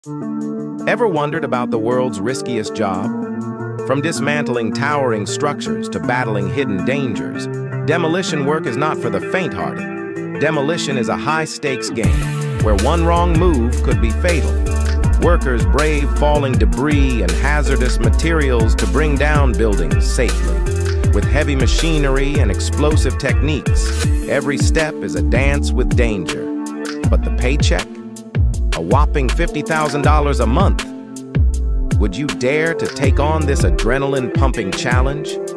Ever wondered about the world's riskiest job? From dismantling towering structures to battling hidden dangers, demolition work is not for the faint-hearted. Demolition is a high-stakes game where one wrong move could be fatal. Workers brave falling debris and hazardous materials to bring down buildings safely. With heavy machinery and explosive techniques, every step is a dance with danger. But the paycheck? A whopping $50,000 a month. Would you dare to take on this adrenaline-pumping challenge?